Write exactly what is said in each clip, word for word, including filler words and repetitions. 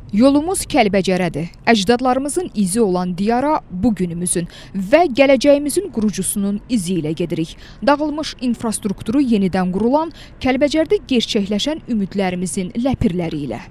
Yolumuz Kəlbəcərədir. Əcdadlarımızın izi olan diyara bugünümüzün və gələcəyimizin qurucusunun izi ilə gedirik. Dağılmış infrastrukturu yenidən qurulan, Kəlbəcərdə gerçəkləşən ümidlərimizin ləpirləri ilə.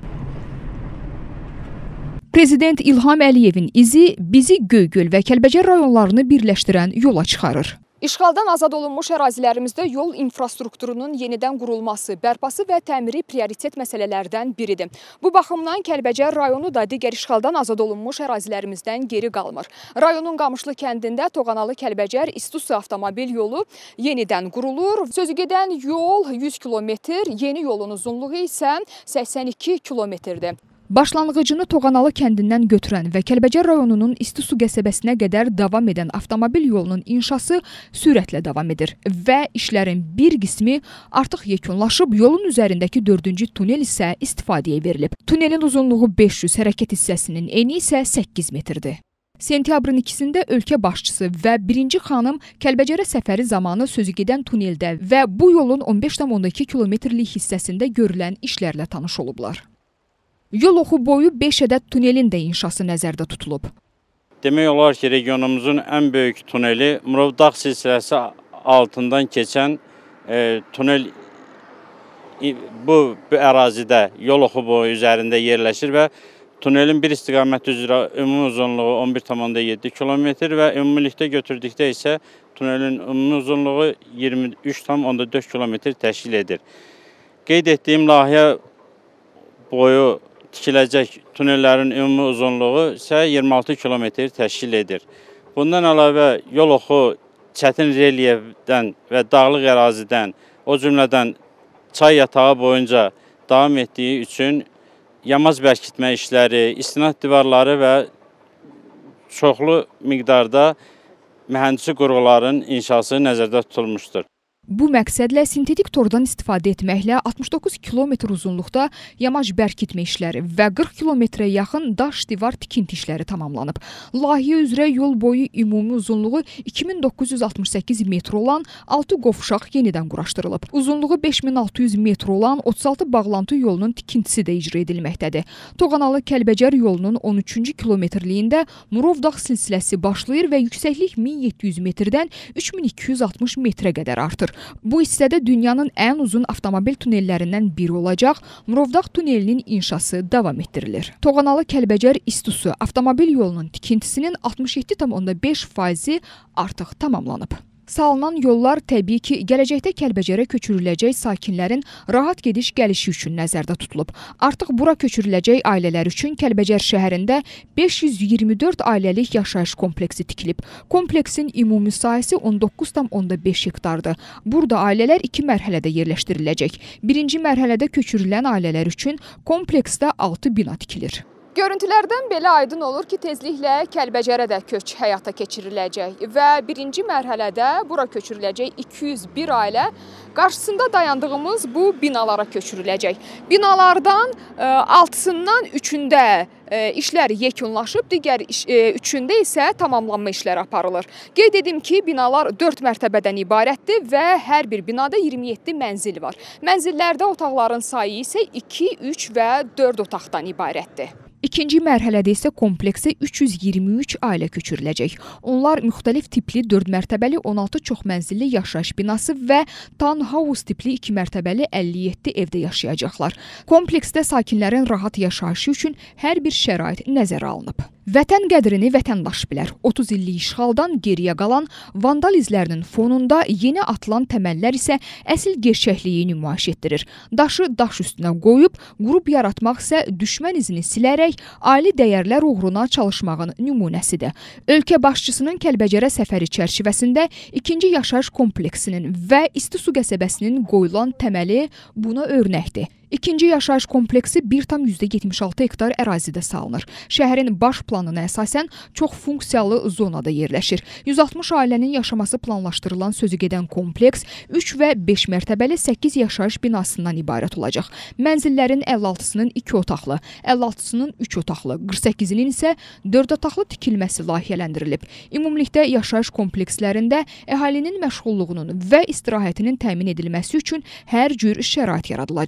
Prezident İlham Əliyevin izi bizi Göygöl və Kəlbəcər rayonlarını birləşdirən yola çıxarır. İşğaldan azad olunmuş ərazilərimizdə yol infrastrukturunun yenidən qurulması, bərpası və təmiri prioritet məsələlərdən biridir. Bu baxımdan Kəlbəcər rayonu da digər işğaldan azad olunmuş ərazilərimizdən geri qalmır. Rayonun Qamışlı kəndində Toğanalı Kəlbəcər İstisu avtomobil yolu yenidən qurulur. Sözügedən yol yüz kilometr, yeni yolun uzunluğu isə səksən iki kilometrdir. Başlanğıcını Toğanalı kəndindən götürən və Kəlbəcər rayonunun İstisu qəsəbəsinə qədər davam edən avtomobil yolunun inşası sürətlə davam edir və işlərin bir qismi artıq yekunlaşıb, yolun üzərindəki dördüncü tunel isə istifadəyə verilib. Tunelin uzunluğu beş yüz, hərəkət hissəsinin eni isə səkkiz metrdir. Sentyabrın ikisində ölkə başçısı və birinci xanım Kəlbəcərə səfəri zamanı sözügedən tuneldə və bu yolun on beş tam on iki kilometrlik hissəsində görülən işlərlə tanış olublar. Yol oxu boyu beş ədəd tunelin də inşası nəzərdə tutulub. Demək olar ki, regionumuzun ən böyük tuneli Murov dağ silsiləsi altından keçən e, tunel bu, bu ərazidə yol oxu boyu üzərində yerləşir və tunelin bir istiqamət üzrə ümumi uzunluğu on bir tam yeddi kilometr və ümumilikdə götürdükdə isə tunelin ümumi uzunluğu iyirmi üç tam dörd kilometr təşkil edir. Qeyd etdiyim layihə boyu tikiləcək tunellərin ümumi uzunluğu isə iyirmi altı kilometr təşkil edir. Bundan əlavə yol oxu çətin relyefdən və dağlıq ərazidən, o cümlədən çay yatağı boyunca davam etdiyi üçün yamaz bərkitmə işləri, istinad divarları və çoxlu miqdarda mühəndisi qurğuların inşası nəzərdə tutulmuşdur. Bu məqsədlə sintetik tordan istifadə etməklə altmış doqquz kilometr uzunluqda yamac bərkitmə işləri və qırx kilometrə yaxın daş divar tikinti işləri tamamlanıb. Layihə üzrə yol boyu ümumi uzunluğu iki min doqquz yüz altmış səkkiz metr olan altı qovşaq yenidən quraşdırılıb. Uzunluğu beş min altı yüz metr olan otuz altı bağlantı yolunun tikintisi də icra edilməkdədir. Toğanalı Kəlbəcər yolunun on üçüncü kilometrliyində Murov dağ silsiləsi başlayır və yüksəklik min yeddi yüz metrdən üç min iki yüz altmış metrə qədər artır. Bu hissədə dünyanın ən uzun avtomobil tunellərindən biri olacaq Murovdağ tunelinin inşası davam etdirilir. Toğanalı Kəlbəcər İstisu avtomobil yolunun tikintisinin altmış yeddi tam beş faizi artıq tamamlanıb. Salınan yollar təbii ki, gələcəkdə Kəlbəcərə köçürüləcək sakinlərin rahat gediş-gəlişi üçün nəzərdə tutulub. Artıq bura köçürüləcək ailələr üçün Kəlbəcər şəhərində beş yüz iyirmi dörd ailəlik yaşayış kompleksi tikilib. Kompleksin ümumi sahəsi on doqquz tam beş hektardır. Burada ailələr iki mərhələdə yerləşdiriləcək. Birinci mərhələdə köçürülən ailələr üçün kompleksdə altı bina tikilir. Görüntülərdən belə aydın olur ki, tezliklə Kəlbəcərə də köç həyata keçiriləcək və birinci mərhələdə bura köçürüləcək iki yüz bir ailə qarşısında dayandığımız bu binalara köçürüləcək. Binalardan altısından üçündə işlər yekunlaşıb, digər üçündə isə tamamlanma işləri aparılır. Qeyd edim ki, binalar dörd mərtəbədən ibarətdir və hər bir binada iyirmi yeddi mənzil var. Mənzillərdə otaqların sayı isə iki, üç və dörd otaqdan ibarətdir. İkinci mərhələdə isə kompleksə üç yüz iyirmi üç ailə köçürüləcək. Onlar müxtəlif tipli dörd mərtəbəli on altı çoxmənzilli yaşayış binası və townhouse tipli iki mərtəbəli əlli yeddi evdə yaşayacaqlar. Kompleksdə sakinlərin rahat yaşayışı üçün hər bir şərait nəzərə alınıb. Vətən qədrini vətəndaş bilər. otuz illik işğaldan geriyə qalan vandal izlərinin fonunda yeni atılan təməllər isə əsl gerçəkliyi nümayiş etdirir. Daşı daş üstünə qoyub, qrup yaratmaq isə düşmən izini silərək ali dəyərlər uğruna çalışmağın nümunəsidir. Ölkə başçısının Kəlbəcərə səfəri çərçivəsində ikinci yaşayış kompleksinin və İstisu qəsəbəsinin qoyulan təməli buna örnəkdir. İkinci yaşayış kompleksi bir tam yetmiş altı hektar ərazidə salınır. Şəhərin baş planına əsasən çox funksiyalı zonada yerləşir. yüz altmış ailənin yaşaması planlaşdırılan sözügedən kompleks üç və beş mərtəbəli səkkiz yaşayış binasından ibarət olacaq. Mənzillərin əlli altısının iki otaqlı, əlli altısının üç otaqlı, qırx səkkizinin isə dörd otaqlı tikilməsi layihələndirilib. Ümumilikdə yaşayış komplekslərində əhalinin məşğulluğunun və istirahətinin təmin edilməsi üçün hər cür şərait yaradılacaq.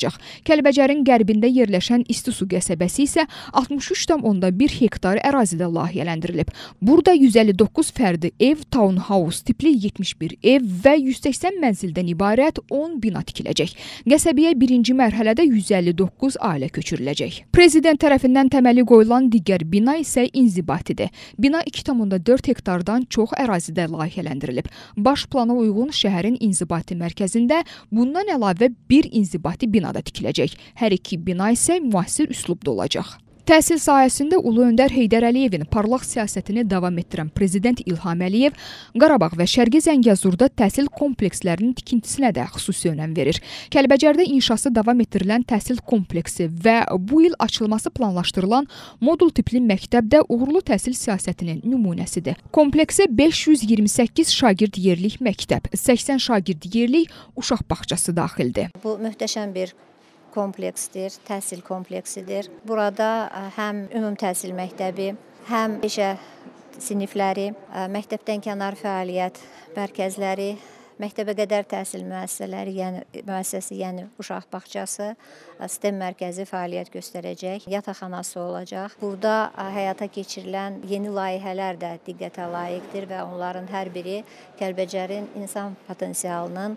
Kəlbəcərin qərbində yerləşən İstisu qəsəbəsi isə altmış üç tam onda bir hektar ərazidə layihələndirilib. Burada yüz əlli doqquz fərdi ev, townhouse tipli yetmiş bir ev və yüz səksən mənzildən ibarət on bina tikiləcək. Qəsəbəyə birinci mərhələdə yüz əlli doqquz ailə köçürüləcək. Prezident tərəfindən təməli qoyulan digər bina isə inzibatidir. Bina iki tam onda dörd hektardan çox ərazidə layihələndirilib. Baş plana uyğun şəhərin inzibati mərkəzində bundan əlavə bir inzibati binada tikiləcək. Hər iki bina isə müasir üslubda olacaq. Təhsil sahəsində Ulu Öndər Heydər Əliyevin parlaq siyasətini davam etdirən Prezident İlham Əliyev Qarabağ və Şərqi Zəngəzurda təhsil komplekslərinin tikintisinə də xüsusi önəm verir. Kəlbəcərdə inşası davam etdirilən təhsil kompleksi və bu il açılması planlaşdırılan modul tipli məktəb də uğurlu təhsil siyasətinin nümunəsidir. Kompleksə beş yüz iyirmi səkkiz şagird yerlik məktəb, səksən şagird yerlik uşaq bağçası daxildir. Bu möhtəşəm bir kompleksdir, təhsil kompleksidir. Burada həm ümum təhsil məktəbi, həm peşə sinifləri, məktəbdən kənar fəaliyyət mərkəzləri, məktəbə qədər təhsil müəssisələri, yəni müəssisəsi, yəni uşaq bağçası, STEM mərkəzi fəaliyyət göstərəcək, yataqxanası olacaq. Burada həyata keçirilən yeni layihələr də diqqətə layiqdir və onların hər biri Kəlbəcərin insan potensialının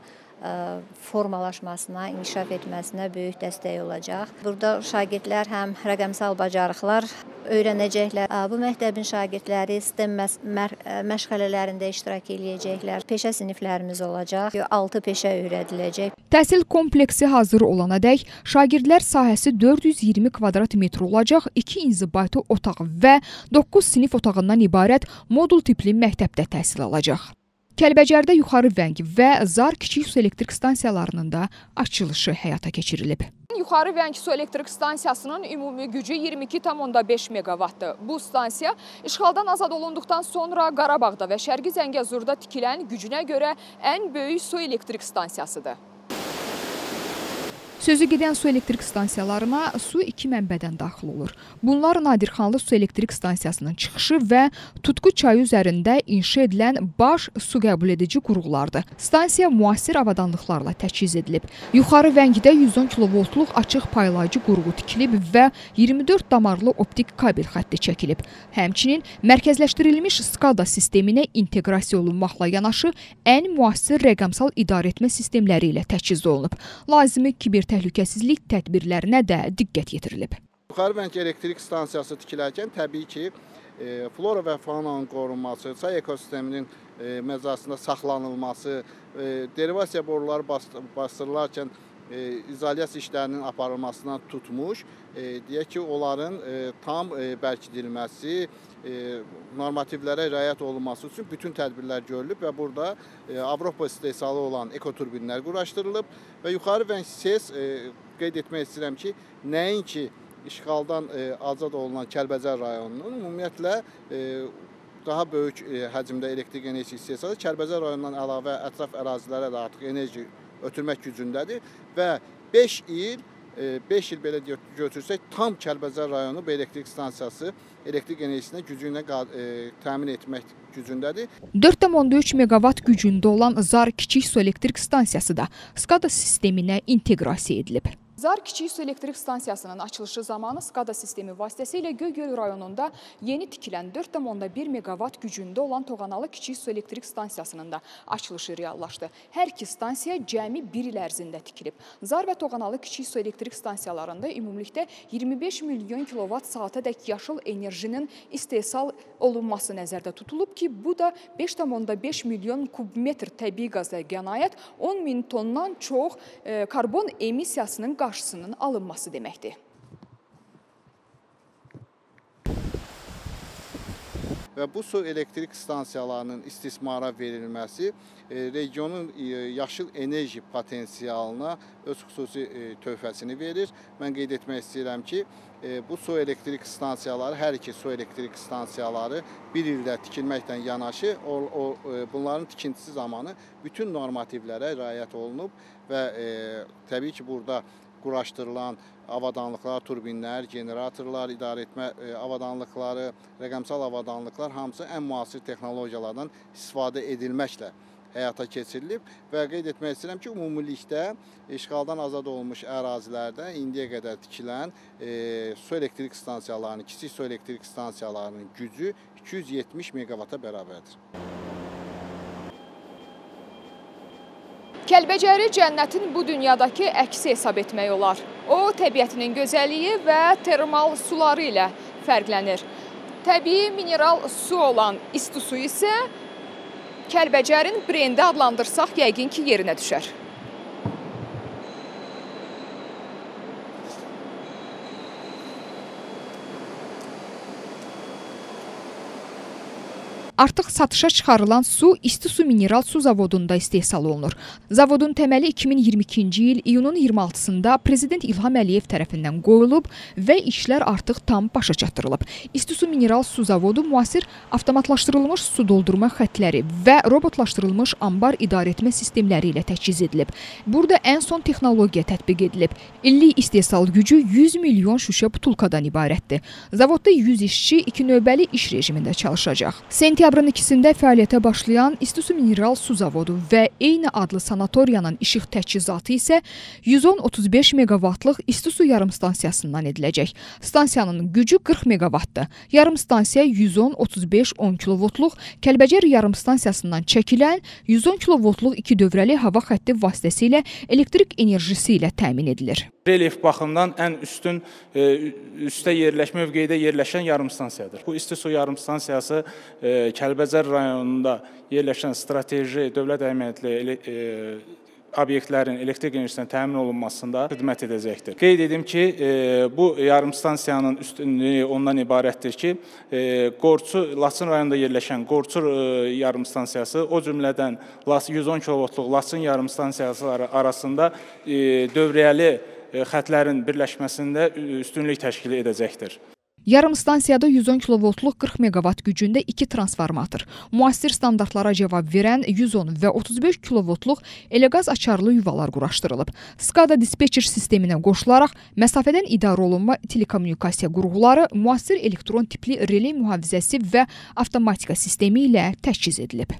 formalaşmasına, inkişaf etməsinə böyük dəstək olacaq. Burada şagirdlər həm rəqəmsal bacarıqlar öyrənəcəklər. Bu məktəbin şagirdləri STEM məşğələlərində iştirak edəcəklər. Peşə siniflərimiz olacaq. altı peşə öyrədiləcək. Təhsil kompleksi hazır olanadək şagirdlər sahəsi dörd yüz iyirmi kvadrat metr olacaq, iki inzibati otaq və doqquz sinif otağından ibarət modul tipli məktəbdə təhsil alacaq. Kəlbəcərdə Yuxarı Vəng və Zar kiçik su elektrik stansiyalarının da açılışı həyata keçirilib. Yuxarı Vəng su elektrik stansiyasının ümumi gücü iyirmi iki tam onda beş meqavatdır. Bu stansiya işğaldan azad olunduqdan sonra Qarabağda və Şərqi Zəngəzurda tikilən gücünə görə ən böyük su elektrik stansiyasıdır. Sözü gedən su elektrik stansiyalarına su iki mənbədən daxil olur. Bunlar Nadirxanlı su elektrik stansiyasının çıxışı və Tutqu çayı üzərində inşa edilən baş su qəbul edici qurğulardır. Stansiya müasir avadanlıqlarla təchiz edilib. Yuxarı Vəngdə yüz on kilovoltluq açıq paylayıcı qurğu tikilib və iyirmi dörd damarlı optik kabel xətti çəkilib. Həmçinin mərkəzləşdirilmiş SCADA sisteminə inteqrasiya olunmaqla yanaşı ən müasir rəqəmsal idarəetmə sistemləri ilə təchiz olunub. Lazımi kiber təhlükəsizlik tədbirlərinə də diqqət yetirilib. Yuxarı Vəng elektrik stansiyası tikilərkən təbii ki, e, flora və faunanın qorunması, çay ekosisteminin e, məcrasında saxlanılması, e, derivasiya boruları bastırılarkən e, izolyasiya işlərinin aparılmasına tutmuş, e, deyək ki, onların e, tam e, bərkidilməsi, e, normativlərə riayət olunması üçün bütün tədbirlər görülüb və burada e, Avropa istehsalı olan ekoturbinlər quraşdırılıb və Yuxarı Vəng SES e, qeyd etmək istəyirəm ki, nəinki işğaldan e, azad olunan Kəlbəcər rayonunun ümumiyyətlə e, daha böyük e, həcmdə elektrik enerji istehsalı Kəlbəcər rayonundan əlavə ətraf ərazilərə də artıq enerji ötürmək gücündədir və beş il, beş il belə götürsək, tam Kəlbəcər rayonu bu elektrik stansiyası elektrik enerjisinə gücü ilə e, təmin etmək gücündədir. dörd tam onda üç meqavat gücündə olan Zar kiçik su elektrik stansiyası da SCADA sisteminə inteqrasiya edilib. Zar kiçik su elektrik stansiyasının açılışı zamanı SCADA sistemi vasitəsilə Göygöl rayonunda yeni tikilən dörd tam onda bir meqavat gücündə olan Toğanalı kiçik su elektrik stansiyasının da açılışı reallaşdı. Hər iki stansiya cəmi bir il ərzində tikilib. Zar və Toğanalı kiçik su elektrik stansiyalarında ümumilikdə iyirmi beş milyon kilovat saatədək yaşıl enerjinin istehsal olunması nəzərdə tutulub ki, bu da beş tam onda beş milyon kubmetr təbii qaza qənaət on min tondan çox e, karbon emissiyasının qarşısının alınması deməkdir. Və bu su elektrik stansiyalarının istismara verilməsi e, regionun e, yaşıl enerji potensialına öz xüsusi e, töhfəsini verir. Mən qeyd etmək istəyirəm ki, e, bu su elektrik stansiyaları, hər iki su elektrik stansiyaları bir ildə tikilməklə yanaşı, o, o, e, bunların tikintisi zamanı bütün normativlərə riayət olunub və e, təbii ki, burada quraşdırılan avadanlıqlar, turbinlər, generatorlar, idarəetmə avadanlıqları, rəqəmsal avadanlıqlar hamısı ən müasir texnologiyalardan istifadə edilməklə həyata keçirilib və qeyd etmək istəyirəm ki, ümumilikdə işğaldan azad olmuş ərazilərdə indiyə qədər tikilən e, su elektrik stansiyalarının, kiçik su elektrik stansiyalarının gücü iki yüz yetmiş meqavata bərabərdir. Kəlbəcəri cənnətin bu dünyadakı əksi hesab etmək olar. O, təbiətinin gözəlliyi və termal suları ilə fərqlənir. Təbii mineral su olan isti su isə Kəlbəcərin brendi adlandırsaq yəqin ki, yerinə düşər. Artıq satışa çıxarılan su isti su mineral su zavodunda istehsal olunur. Zavodun təməli iki min iyirmi ikinci il iyunun iyirmi altısında Prezident İlham Əliyev tərəfindən qoyulub və işlər artıq tam başa çatdırılıb. İsti su mineral su zavodu müasir avtomatlaşdırılmış su doldurma xətləri və robotlaşdırılmış anbar idarə etmə sistemləri ilə təchiz edilib. Burada ən son texnologiya tətbiq edilib. İllik istehsal gücü yüz milyon şüşə butulkadan ibarətdir. Zavodda yüz işçi iki növbəli iş rejimində çalışacaq. Sentyabrın ikisində fəaliyyətə başlayan İsti su mineral su zavodu və eyni adlı sanatoriyanın işıq təchizatı isə yüz on otuz beş meqavatlıq isti su yarım stansiyasından ediləcək. Stansiyanın gücü qırx meqavatdır. Yarım stansiya yüz on otuz beş on kilovoltluq Kəlbəcər yarım stansiyasından çəkilən yüz on kilovoltluq iki dövrəli hava xətti vasitəsilə elektrik enerjisi ilə təmin edilir. Relyef baxımdan ən üstün e, üstə yerləşmə mövqeyidə yerləşən yarım stansiyadır. Bu isti su yarım stansiyası e, Kəlbəcər rayonunda yerləşən strateji dövlət əhəmiyyətli e, obyektlərin elektrik enerjisindən təmin olunmasında xidmət edəcəkdir. Qeyd edim ki, e, bu yarım stansiyanın üstünlüyü ondan ibarətdir ki, e, Qorçu, Laçın rayonunda yerləşən Qorçu e, yarım stansiyası, o cümlədən yüz on kilovoltluq Laçın yarım stansiyası arasında e, dövriyəli xətlərin birləşməsində üstünlük təşkil edəcəkdir. Yarım stansiyada yüz on kilovoltluq qırx meqavat gücündə iki transformator, müasir standartlara cavab verən yüz on və otuz beş kilovoltluq elegaz açarlı yuvalar quraşdırılıb. SCADA dispetcher sisteminə qoşularaq məsafədən idarə olunma telekommunikasiya qurğuları, müasir elektron tipli relay mühafizəsi və avtomatika sistemi ilə təchiz edilib.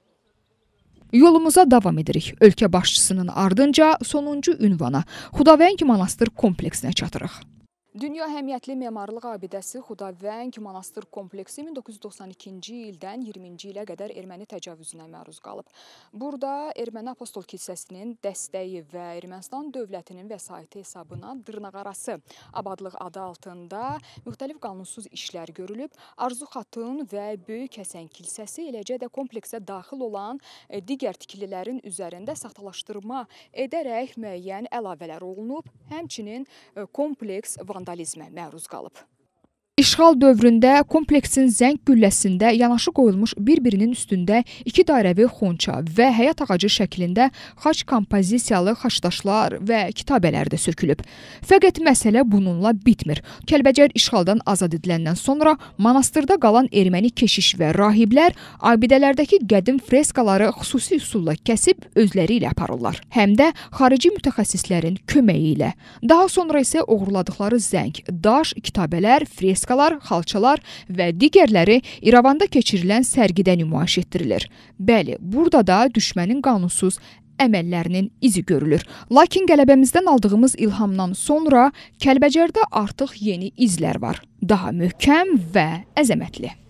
Yolumuza davam edirik. Ölkə başçısının ardınca sonuncu ünvana Xudavəng Monastır kompleksinə çatırıq. Dünya əhəmiyyətli memarlıq abidəsi Xudavəng Monastır kompleksi min doqquz yüz doxsan ikinci ildən iyirminci ilə qədər erməni təcavüzünə məruz qalıb. Burada Erməni Apostol kilsəsinin dəstəyi və Ermənistan dövlətinin vəsaiti hesabına dırnaqarası abadlıq adı altında müxtəlif qanunsuz işlər görülüb. Arzu Xatun və Böyük Həsən kilsəsi, eləcə də kompleksə daxil olan digər tikililərin üzərində saxtalaşdırma edərək müəyyən əlavələr olunub. Həmçinin kompleks vandalizmə məruz qalıb. İşğal dövründə kompleksin zəng gülləsində yanaşı qoyulmuş bir-birinin üstündə iki dairəvi xonça və həyat ağacı şəklində xaç kompozisiyalı xaçdaşlar və kitabələr də sökülüb. Fəqət məsələ bununla bitmir. Kəlbəcər işğaldan azad ediləndən sonra monastırda qalan erməni keşiş və rahiblər abidələrdəki qədim freskaları xüsusi üsulla kəsib özləri ilə aparırlar. Həm də xarici mütəxəssislərin köməyi ilə. Daha sonra isə oğurladıkları zəng, daş, kitabələr, freskalar, xalçalar və digərləri İrəvanda keçirilən sərgidə nümayiş etdirilir. Bəli, burada da düşmənin qanunsuz əməllərinin izi görülür. Lakin qələbəmizdən aldığımız ilhamdan sonra Kəlbəcərdə artıq yeni izlər var. Daha möhkəm və əzəmətli.